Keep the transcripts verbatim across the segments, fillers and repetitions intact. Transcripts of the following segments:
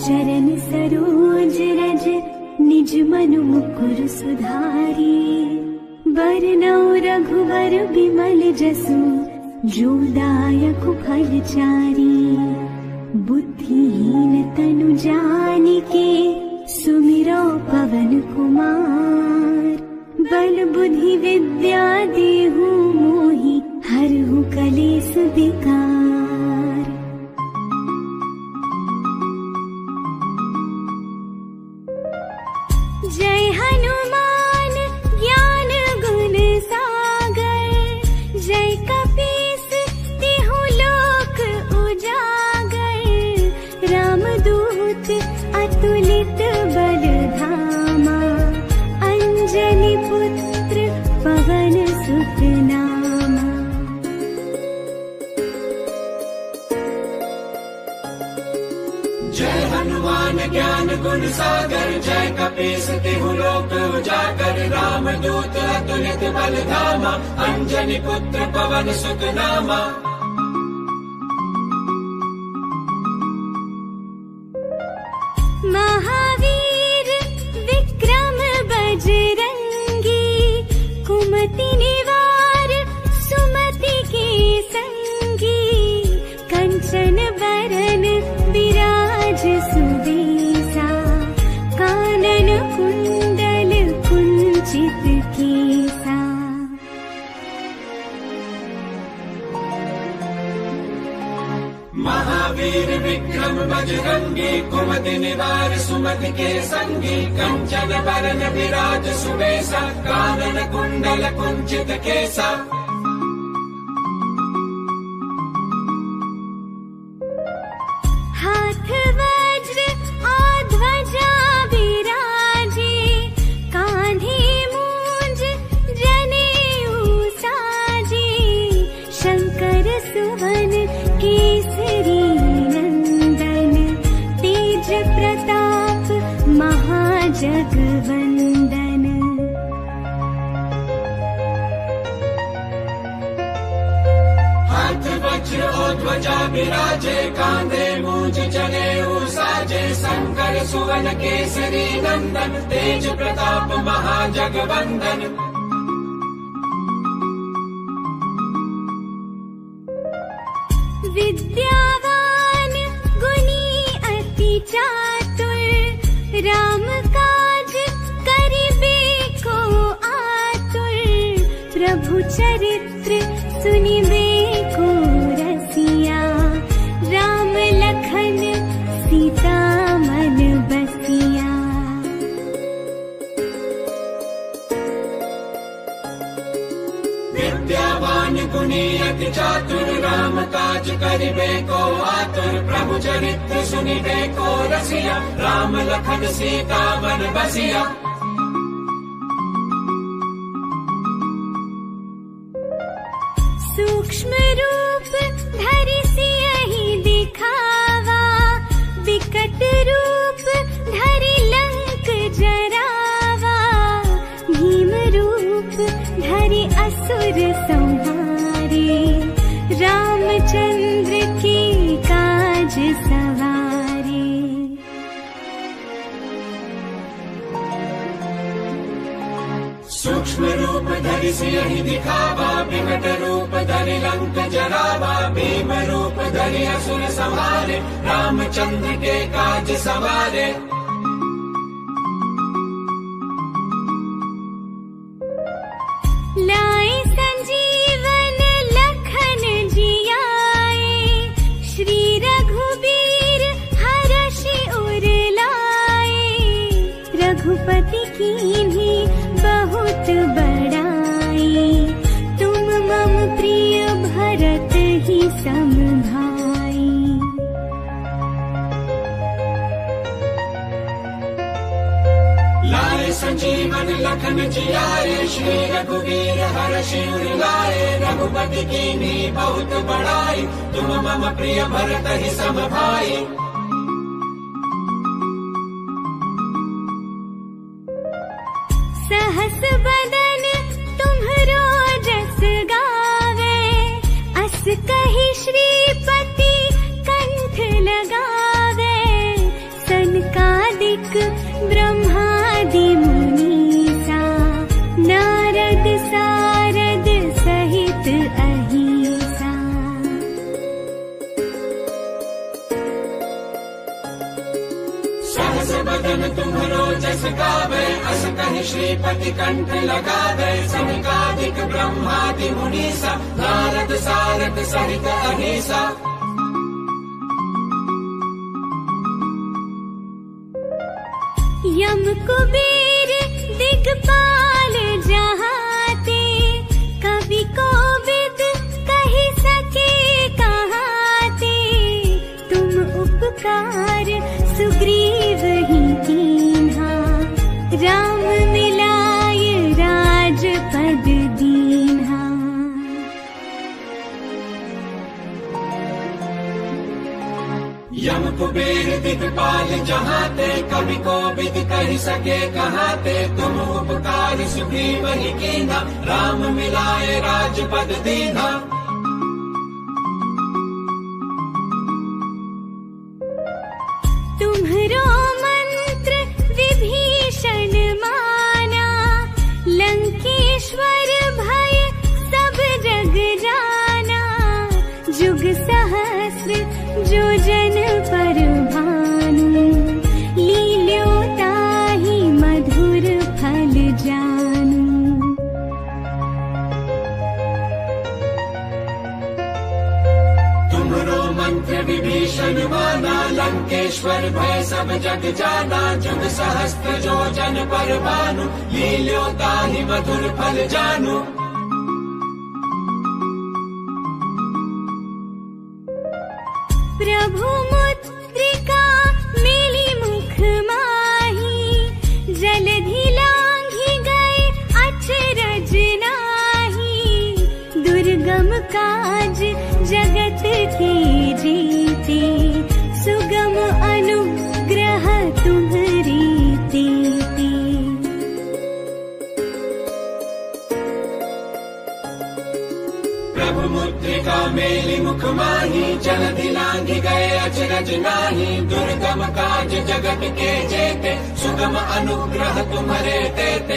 चरण सरोज रज निज मनु मुकुर सुधारी। बरनौ रघुवर बिमल जसु जो दायक फल चारी। बुद्धिहीन तनु जानिके सुमिरो पवन कुमार। बल बुद्धि विद्या देहु मोहि हरहु कलेस विकार। जय हनुमान ज्ञान गुण सागर। जय कपीस तिहु लोक उजागर। रामदूत अतुलित बल धामा। अंजनी पुत्र पवन सुत नामा। जय हनुमान ज्ञान गुण सागर। जय कपीस तिहु लोक उजागर। रामदूत अतुलित बल धामा। अंजनी पुत्र पवन सुत नामा। महावीर विक्रम बजरंगी। कुमति निवार सुमति के संगी। कंचन बरन विराज सुबेसा। कानन कुंडल कुंचित केसा। महावीर विक्रम बजरंगी। कुमति निवार सुमति के संगी। कंचन बरन विराज सुबेसा। कानन कुंडल कुंचित केसा। हाथ वज्र और ध्वजा विराजे। कांधे मूंज जनेऊ साजे। शंकर सुवन केसरी नंदन। तेज प्रताप महाजगवंदन। हाथ वज्र और ध्वजा विराजे। कांधे मूंज जनेऊ साजे। शंकर सुवन केसरी नंदन। तेज प्रताप महाजगवंदन। विद्यावान गुणी अति चातुर। राम काज करिबे को आतुर। प्रभु चरित्र सुनिबे को रसिया। राम लखन सीता मन बसिया। विद्यावान गुणी अति चातुर। राम काज करिबे को आतुर। प्रभु चरित्र सुनिबे को रसिया। राम लखन सीता मन बसिया। सूक्ष्म रूप धरि सियहि दिखावा। विकट रूप धरि लंक जरावा। भीम रूप धरि असुर संहारे। रामचंद्र के काज सवारे। सूक्ष्म रूप धरि सियहि दिखावा। विकट रूप धरि लंक जरावा। भीम रूप धरि असुर संहारे। रामचंद्र के काज सवारे। लाए संजीवन लखन जियाए। श्री रघुबीर हरषि उर लाए। रघुपति कीन्ही बहुत बड़ाई। तुम मम प्रिय भरत ही सम भाई। लाए संजीवन लखन जियाए। श्री रघुवीर हरषि उर लाए। रघुपति कीन्ही बहुत बड़ाई। तुम मम प्रिय भरत ही सम भाई। सहस बदन तुम्हरो जस गावे। अस कहि श्रीपति कंठ लगावे। बदन तुम्हरो जस गावे, अस कहि श्रीपति कंठ लगावे। सनकादिक ब्रह्मादि मुनीसा, नारद सारद सहित अहीसा। यम कुबेर दिगपाल जहाते, कवि कोविद कहि सके कहाते। तुम उपकार सुग्रीव ही कीन्हा, राम मिलाय राजपद दीन्हा। यम कुबेर दिगपाल जहाते, कवि कोविद कहि सके कहाते। तुम उपकार सुग्रीव ही कीन्हा, राम मिलाए राजपद दीन्हा। तुम्हरो मंत्र विभीषण माना, लंकेश्वर भय सब जग जाना। जुग सहस्र जो जन पर भानु, लील्यो ताहि मधुर फल जानू। तुम्हरो मंत्र विभीषण माना, लंकेश्वर भय सब जग जाना। जुग सहस्त्र जो जन पर भानु, लील्यो ताहि मधुर फल जानू। प्रभु मुद्रिका मिली मुख माही, जलधि लांघि गए अचरज नाहि। दुर्गम काज जगत के जीते, सुगम अनुग्रह तुम्हरी तेते। प्रभु मुद्रिका मेली मुख माही, जलधि लांघि गए अचरज नाही। दुर्गम काज जगत के जेते, सुगम अनुग्रह तुम्हारे तेते।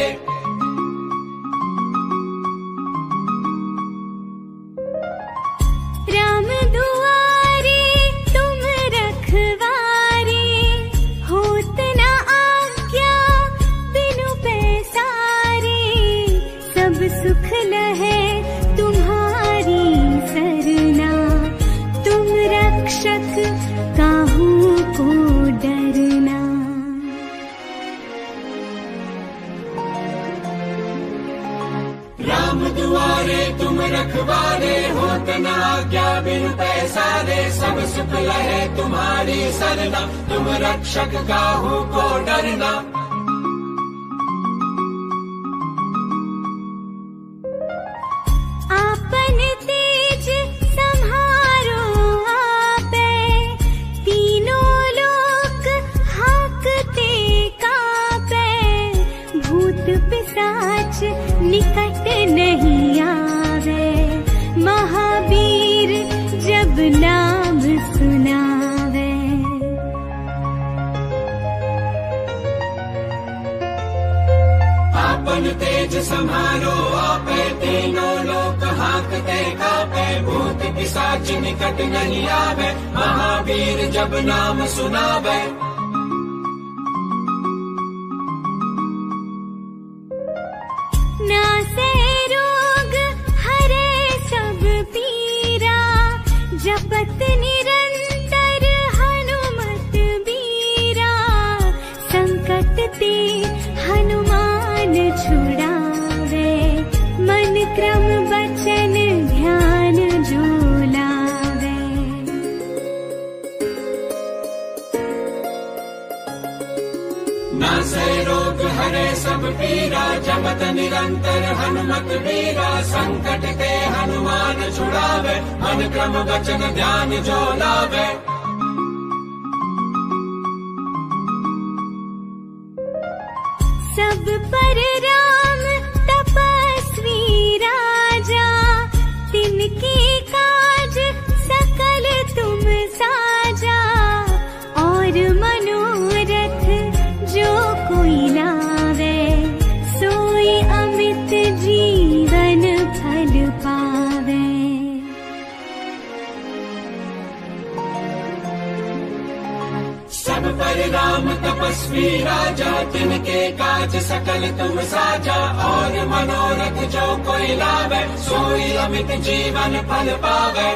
राम दुआरे तुम रखवारे, होत न आज्ञा बिनु पैसारे। सब सुख लहे तुम्हारी सरना, तुम रक्षक काहू को डरना। राम दुआरे तुम रखवारे, होत न आज्ञा बिनु पैसारे। सब सुख लहे तुम्हारी सरना, तुम रक्षक काहू को डरना। आपन तेज सम्हारो आपे, तीनों लोक हांकते कांपे। भूत पिशाच निकट नहीं आवे, महावीर जब नाम सुनावे। आपन तेज संहारो आपे, तीनों लोक हांकते कापे। भूत पिशाच निकट नहीं आवे, महावीर जब नाम सुनावे। नासे रोग हरे सब पीरा, जपत निरंतर हनुमत बीरा। संकट ते हनुमान छुड़ावे, मन क्रम बचन ध्यान जो लावे। नासे रोग हरे सब पीरा, जपत निरंतर हनुमत बीरा। संकट ते हनुमान छुड़ावे, मन क्रम वचन ध्यान जो लावे। सब पर राम तपस्वी राजा, तिनके काज सकल तुम साजा। और मनोरथ जो कोई लावे, सोई अमित जीवन फल पावे। सब पर राम तपस्वी राजा, तिनके काज सकल तुम साजा। और मनोरथ जो कोई लावे, सोई अमित जीवन फल पावे।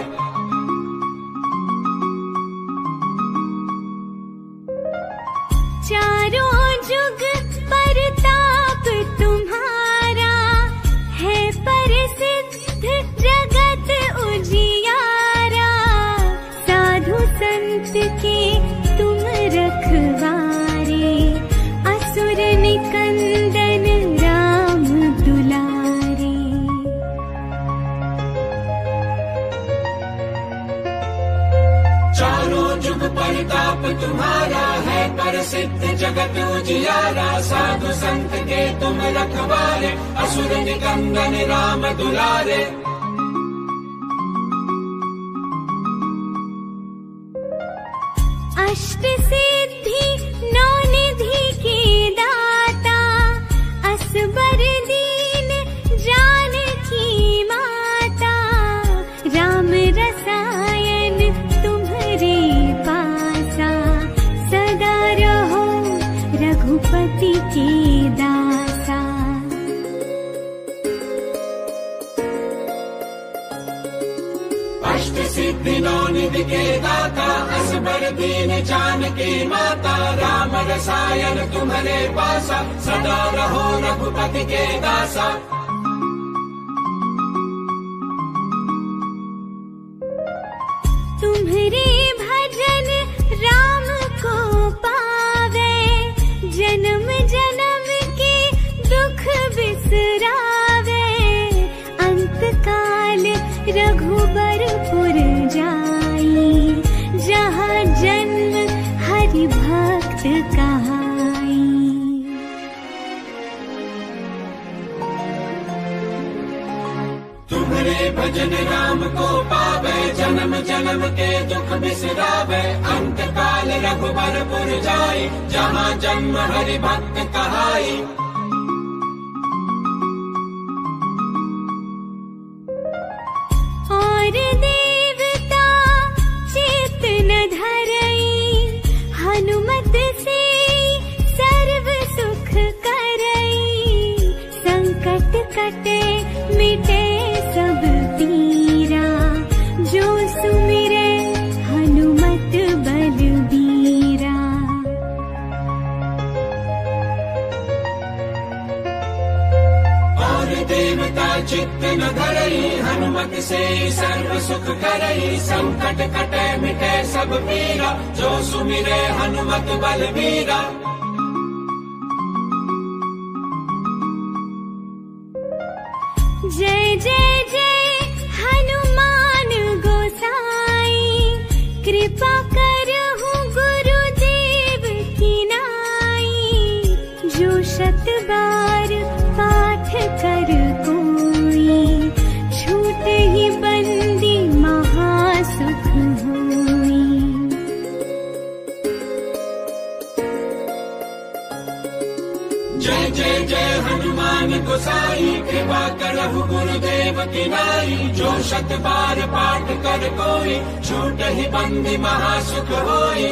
चारों जुग परताप तुम्हारा, है प्रसिद्ध जगत उजियारा। साधु संत के तुम रखवारे, असुर निकंदन राम दुलारे। चारों जुग परताप तुम्हारा, है प्रसिद्ध जगत उजियारा। साधु संत के तुम रखवारे, असुर निकंदन राम दुलारे। अष्ट सिद्धि नौ निधि के दाता, असबर दीन जानकी माता। राम रसायन तुम्हारे पासा, सदा रहो रघुपति के दासा। अष्ट सिद्धि नौ निधि के दाता, असबर दीन जानकी माता। राम रसायन तुम्हारे पासा, सदा रहो रघुपति के दासा। तुम्हारे भजन राम को पावे, जन्म जन्म के दुख बिसरावे। अंत काल रघुबरपुर जाई, जहाँ जन्म हरि भक्त कहाई। तुम्हारे भजन राम को पावे, जन्म जन्म के दुख बिसरावे। अंत काल रघुबरपुर जाई, जहाँ जन्म हरि भक्त कहाई। और देवता चित न धरई, हनुमत से सर्व सुख करई। संकट कटे मिटे सब पीरा, जो सुमिरे हनुमत बलबीरा। और देवता चित्त न धरई, हनुमत से सर्व सुख करई। संकट कटे मिटे सब पीरा, जो सुमिरे हनुमत बलबीरा। जय जय जय हनुमान गोसाई, कृपा करहु गुरुदेव की नाई। जो शत बार पाठ कर कोई, छूटे ही बंदी महासुख होई। जय जय जय हनुमान गोसाई, कृपा करहु गुरुदेव की नाई। जो शत बार पाठ कर कोई, छूट ही बंदी महासुख होई।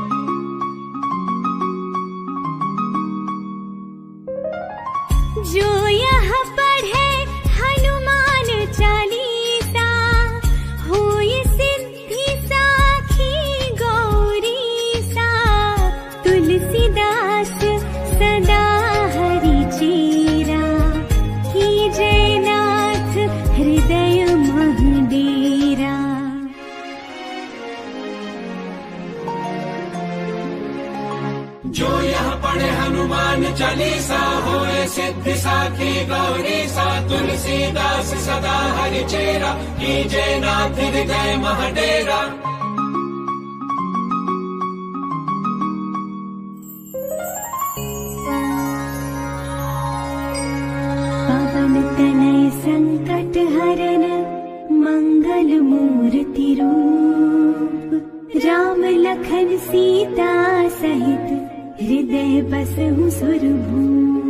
जो यह पढ़े हनुमान चालीसा, होय सिद्धि साखी गौरीसा। तुलसीदास सदा हरि चेरा, कीजे नाथ हृदय मह डेरा। जो यह पढ़े हनुमान चालीसा, होए सिद्धि साखी गौरीसा। तुलसीदास सदा हरि चेरा, कीजे नाथ हृदय मह डेरा। पवन तनय संकट हरन, मंगल मूर्ति रूप। राम लखन सीता सहित, हृदय बसहु सुरभूप।